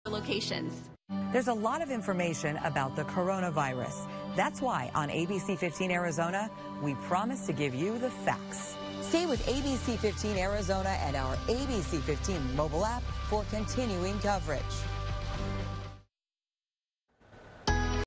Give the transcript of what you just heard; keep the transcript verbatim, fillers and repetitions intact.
locations. There's a lot of information about the coronavirus. That's why on A B C fifteen Arizona, we promise to give you the facts. Stay with A B C fifteen Arizona and our A B C fifteen mobile app for continuing coverage.